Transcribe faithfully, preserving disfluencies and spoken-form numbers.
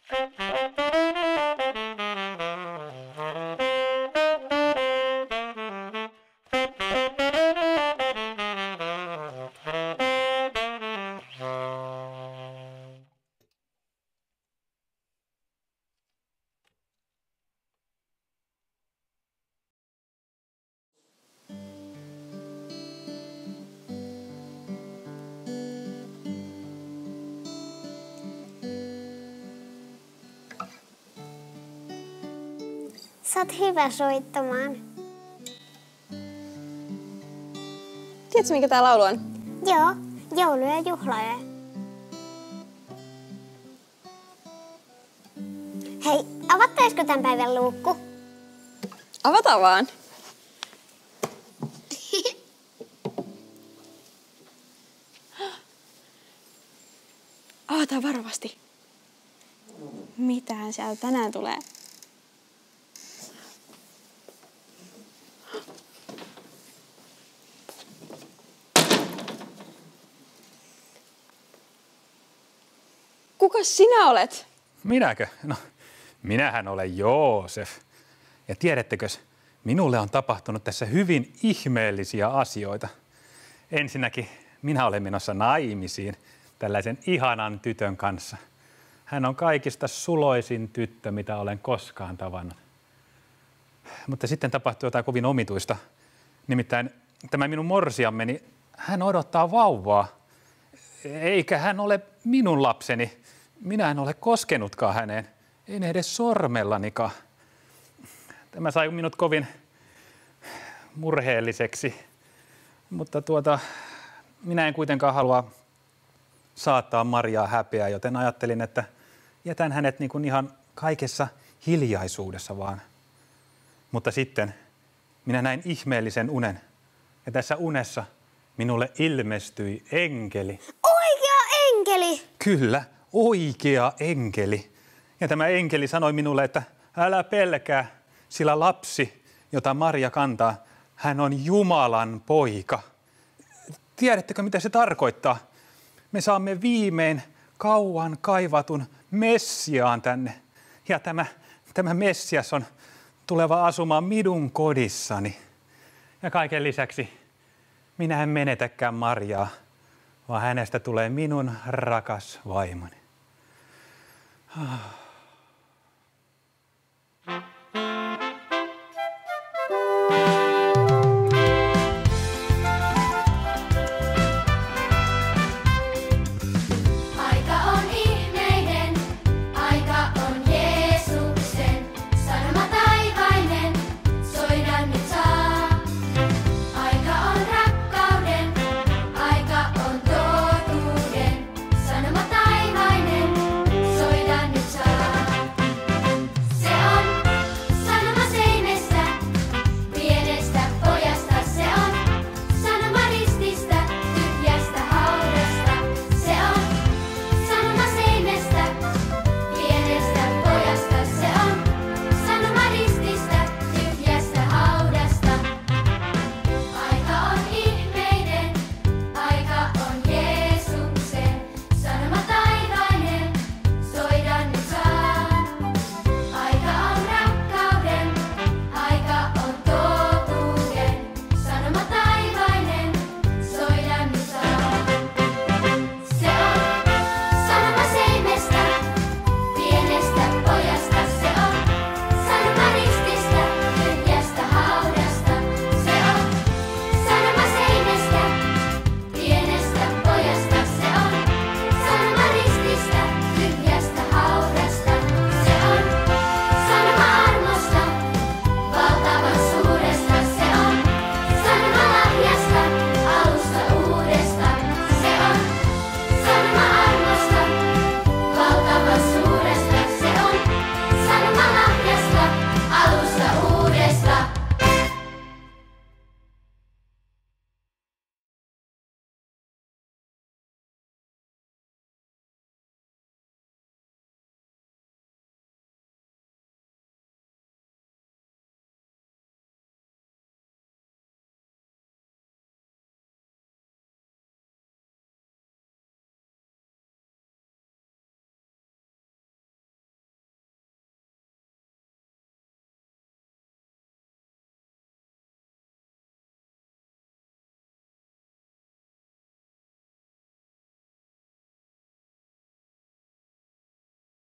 Sä oot hyvä soittamaan. Tiedätkö, mikä tää laulu on? Joo, joulu ja juhlaja. Hei, avattaisiko tämän päivän luukku? Avataan vaan. Avataan varovasti. Mitähän sieltä tänään tulee? Kuka sinä olet? Minäkö? No, minähän olen Joosef. Ja tiedättekö, minulle on tapahtunut tässä hyvin ihmeellisiä asioita. Ensinnäkin minä olen menossa naimisiin tällaisen ihanan tytön kanssa. Hän on kaikista suloisin tyttö, mitä olen koskaan tavannut. Mutta sitten tapahtui jotain kovin omituista. Nimittäin tämä minun morsiammeni, hän odottaa vauvaa. Eikä hän ole minun lapseni. Minä en ole koskenutkaan häneen. En edes sormellanikaan. Tämä sai minut kovin murheelliseksi. Mutta tuota, minä en kuitenkaan halua saattaa Mariaa häpeää, joten ajattelin, että jätän hänet niin kuin ihan kaikessa hiljaisuudessa vaan. Mutta sitten minä näin ihmeellisen unen. Ja tässä unessa minulle ilmestyi enkeli. Oikea enkeli! Kyllä, oikea enkeli. Ja tämä enkeli sanoi minulle, että älä pelkää, sillä lapsi, jota Maria kantaa, hän on Jumalan poika. Tiedättekö, mitä se tarkoittaa? Me saamme viimein kauan kaivatun Messiaan tänne. Ja tämä, tämä Messias on tuleva asumaan minun kodissani. Ja kaiken lisäksi minä en menetäkään Mariaa, vaan hänestä tulee minun rakas vaimoni. Ah.